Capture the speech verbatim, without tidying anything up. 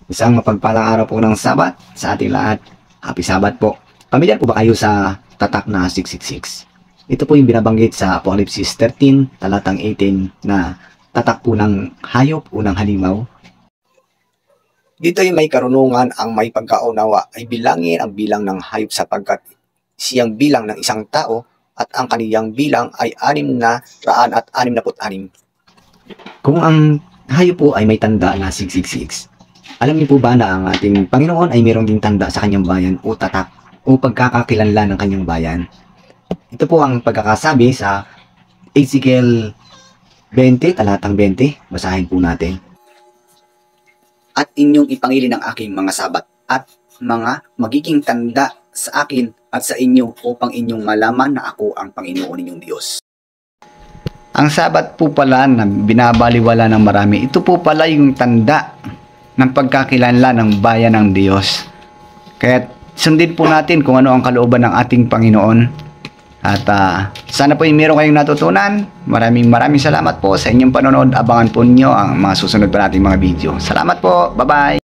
Isang mapagpalang araw po ng Sabat sa ating lahat. Happy Sabat po. Pamilyar po ba kayo sa tatak na six six six? Ito po yung binabanggit sa Apocalypse thirteen, talatang eighteen na tatak po ng hayop, unang halimaw. Dito ay may karunungan ang may pagkaunawa ay bilangin ang bilang ng hayop sapagkat siyang bilang ng isang tao at ang kaniyang bilang ay anim na raan at anim na put-anim. Kung ang hayop po ay may tanda na six six six, alam niyo po ba na ang ating Panginoon ay mayroong ding tanda sa kanyang bayan o tatak o pagkakakilanlan ng kanyang bayan? Ito po ang pagkakasabi sa Ezekiel twenty, talatang twenty. Basahin po natin. At inyong ipangilin ang aking mga sabat at mga magiging tanda sa akin at sa inyo upang inyong malaman na ako ang Panginoon ninyong Diyos. Ang sabat po pala na binabaliwala ng marami, ito po pala yung tanda ng pagkakilanlan ng bayan ng Diyos. Kaya sundin po natin kung ano ang kalooban ng ating Panginoon. At uh, sana po yung meron kayong natutunan. Maraming maraming salamat po sa inyong panonood. Abangan po niyo ang mga susunod pa nating mga video. Salamat po. Bye-bye.